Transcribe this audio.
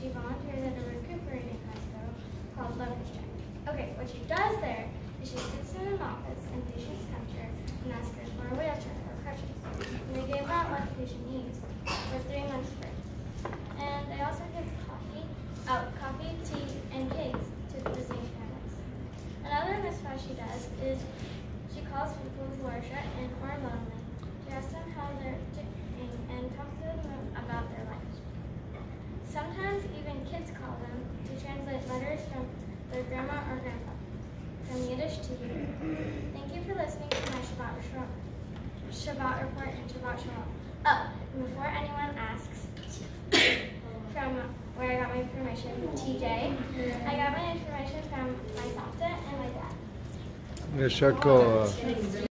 she volunteers at a recuperating hospital called Locust Check. Okay, what she does there is she sits in an office and patients come to her and ask her for a wheelchair or crutches. And they give out what the patient needs for 3 months free. And they also give coffee, tea, and cakes to the visiting families. Another misfit she does is she calls people who are shut in or lonely. She asks them how they're doing and talks to them about their lives. Sometimes even kids call them to translate letters from their grandma or grandpa, from Yiddish to Hebrew. Thank you for listening to my Shabbat report and Shabbat Shalom. Oh, and before anyone asks from where I got my information, TJ, I got my information from my Santa and my dad.